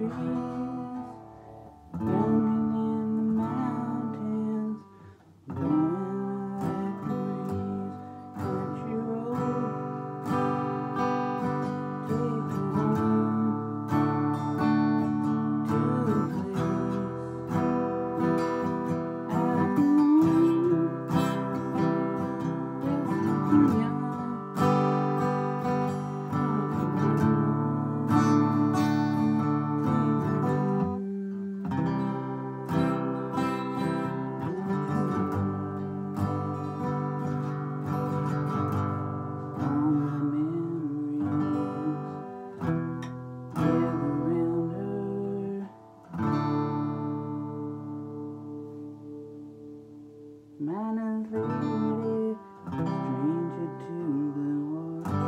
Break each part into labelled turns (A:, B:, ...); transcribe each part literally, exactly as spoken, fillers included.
A: young in the mountains, blowing like the breeze. Country road, take me home to the place I've known. West Virginia. Minus lady, stranger to the water,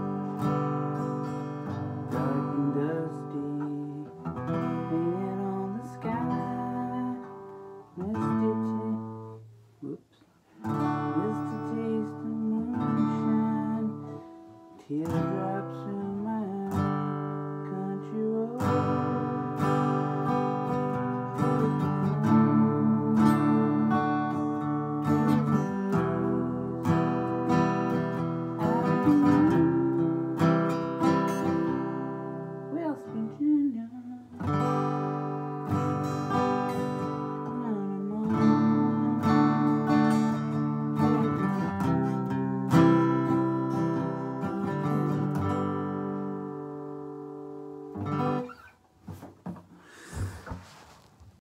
A: dark and dusty, hanging on the sky. Misty taste, whoops, misty taste of moonshine, teardrops in my country road. West Virginia.